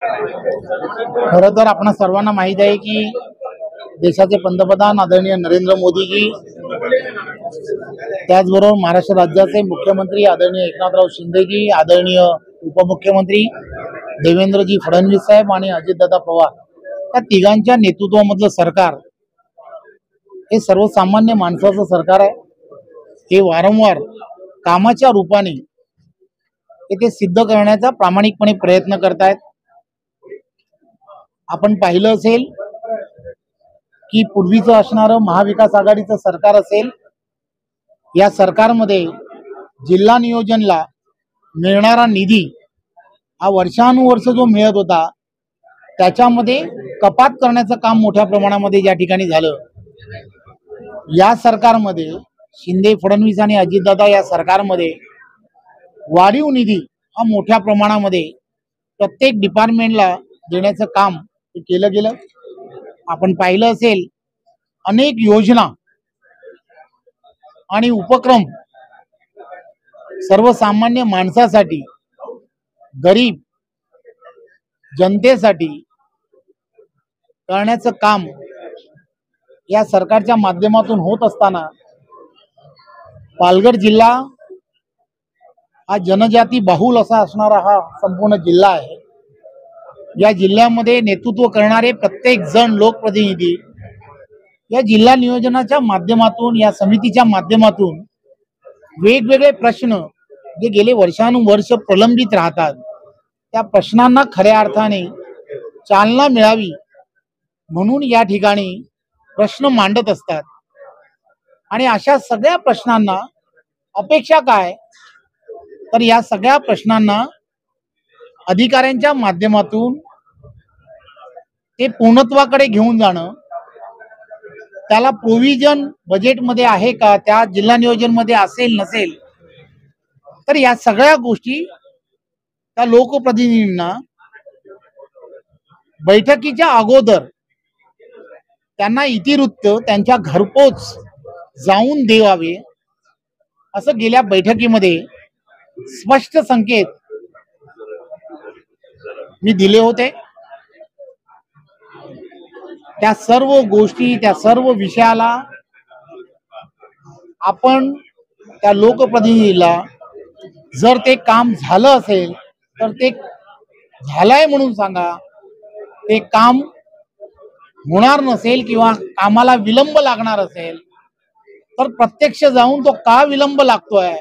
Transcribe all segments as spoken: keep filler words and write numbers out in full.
खरं तर आपण सर्वांना माहित आहे की देशाचे पंतप्रधान आदरणीय नरेंद्र मोदीजी, त्याचबरोबर महाराष्ट्र राज्याचे मुख्यमंत्री आदरणीय एकनाथराव शिंदेजी, आदरणीय उपमुख्यमंत्री देवेंद्रजी फडणवीस साहेब आणि अजितदादा पवार, या तिघांच्या नेतृत्वामधलं सरकार हे सर्वसामान्य माणसाचं सरकार आहे। हे वारंवार कामाच्या रूपाने ते सिद्ध करण्याचा प्रामाणिकपणे प्रयत्न करतायत। आपण पाहिलं असेल की पूर्वीचं असणारं महाविकास आघाडीचं सरकार असेल, या सरकारमध्ये जिल्हा नियोजनला मिळणारा निधी हा वर्षानुवर्ष जो मिळत होता त्याच्यामध्ये कपात करण्याचं काम मोठ्या प्रमाणामध्ये या ठिकाणी झालं। या सरकारमध्ये शिंदे फडणवीस आणि अजितदादा या सरकारमध्ये वाढीव निधी हा मोठ्या प्रमाणामध्ये प्रत्येक डिपार्टमेंटला देण्याचं काम केलं गेलं। आपण पाहिलं असेल अनेक योजना आणि उपक्रम सर्वसामान्य माणसासाठी, गरीब जनतेसाठी करण्याचं काम या सरकारच्या माध्यमातून होत असताना पालघर जिल्हा हा जनजाती बहुल असा असणारा हा संपूर्ण जिल्हा आहे। या जिल्ह्यामध्ये नेतृत्व करणारे प्रत्येक जण लोकप्रतिनिधी या जिल्हा नियोजनाच्या माध्यमातून, या समितीच्या माध्यमातून वेगवेगळे प्रश्न जे गेले वर्षानुवर्ष प्रलंबित राहतात त्या प्रश्नांना खऱ्या अर्थाने चालना मिळावी म्हणून या ठिकाणी प्रश्न मांडत असतात। आणि अशा सगळ्या प्रश्नांना अपेक्षा काय, तर या सगळ्या प्रश्नांना अधिकाऱ्यांच्या माध्यमातून ते पूर्णत्वाकडे घेऊन जाणं, त्याला प्रोव्हिजन बजेटमध्ये आहे का, त्या जिल्हा नियोजन मध्ये असेल नसेल, तर या सगळ्या गोष्टी त्या लोकप्रतिनिधींना बैठकीच्या अगोदर त्यांना इतिवृत्त त्यांच्या घरपोच जाऊन द्यावे असं गेल्या बैठकीमध्ये स्पष्ट संकेत मी दिले होते। त्या सर्व गोष्टी, त्या सर्व विषयाला आपण त्या लोकप्रतिनिधीला जर ते काम झालं असेल तर ते झालंय म्हणून सांगा, ते काम होणार नसेल किंवा कामाला विलंब लागणार असेल तर प्रत्यक्ष जाऊन तो का विलंब लागतोय,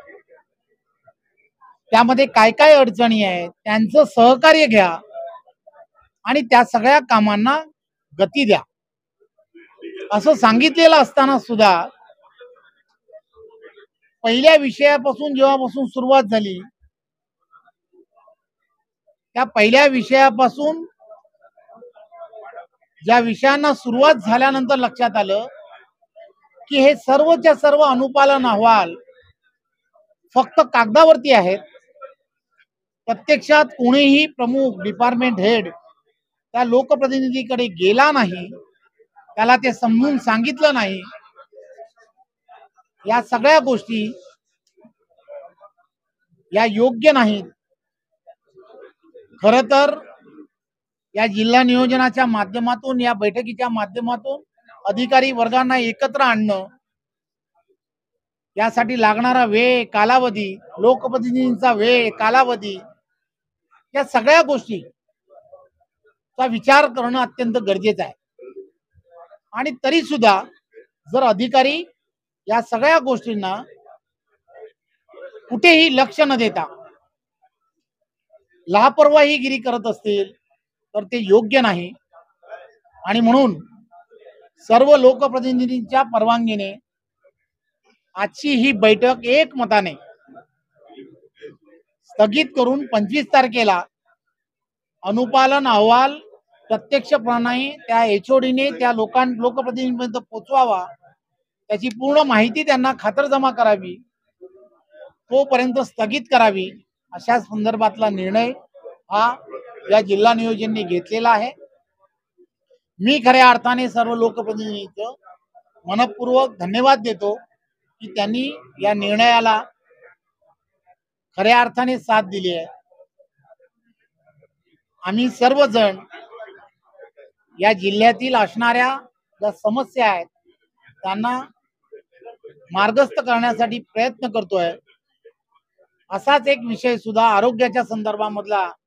त्यामध्ये काय काय अडचणी आहेत, त्यांचं सहकार्य घ्या आणि त्या सगळ्या कामांना गती द्या असं सांगितलेलं असताना सुद्धा पहिल्या विषयापासून जेव्हापासून सुरुवात झाली, त्या पहिल्या विषयापासून ज्या विषयांना सुरुवात झाल्यानंतर लक्षात आलं की हे सर्वच्या सर्व अनुपालन अहवाल फक्त कागदावरती आहेत। प्रत्यक्षात कोणीही प्रमुख डिपार्टमेंट हेड त्या लोकप्रतिनिधीकडे गेला नाही, त्याला ते समजून सांगितलं नाही। या सगळ्या गोष्टी या योग्य नाहीत। खरं तर या जिल्हा नियोजनाच्या माध्यमातून, या बैठकीच्या माध्यमातून अधिकारी वर्गांना एकत्र आणणं, यासाठी लागणारा वेळ, कालावधी, लोकप्रतिनिधींचा वेळ, कालावधी, या सगळ्या गोष्टीचा विचार करणं अत्यंत गरजेचं आहे। आणि तरी सुद्धा जर अधिकारी या सगळ्या गोष्टींना कुठेही लक्ष न देता लापरवाहीगिरी करत असतील तर ते योग्य नाही। आणि म्हणून सर्व लोकप्रतिनिधींच्या परवानगीने आजची ही बैठक एकमताने स्थगित करून पंचवीस तारखेला अनुपालन अहवाल प्रत्यक्षपणाने त्या एचओडीने त्या लोकां लोकप्रतिनिधींपर्यंत पोहोचवावा, त्याची पूर्ण माहिती त्यांना खातरजमा करावी, तोपर्यंत स्थगित करावी, अशा संदर्भातला निर्णय हा या जिल्हा नियोजनने घेतलेला आहे। मी खऱ्या अर्थाने सर्व लोकप्रतिनिधींचं मनपूर्वक धन्यवाद देतो की त्यांनी या निर्णयाला खऱ्या अर्थाने साथ दिली आहे। आम्ही सर्वजण या जिल्ह्यातील असणाऱ्या ज्या समस्या आहेत त्यांना मार्गस्थ करण्यासाठी प्रयत्न करतोय. असाच एक विषय सुद्धा आरोग्याच्या संदर्भामधला